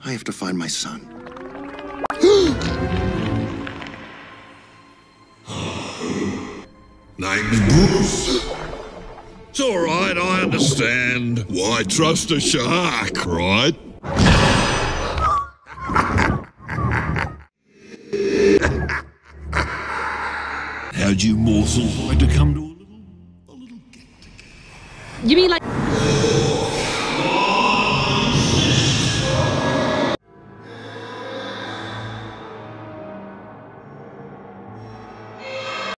I have to find my son. Name's Bruce. It's all right, I understand. Why trust a shark, right? How'd you morsels like to come to a little get-together? You mean like...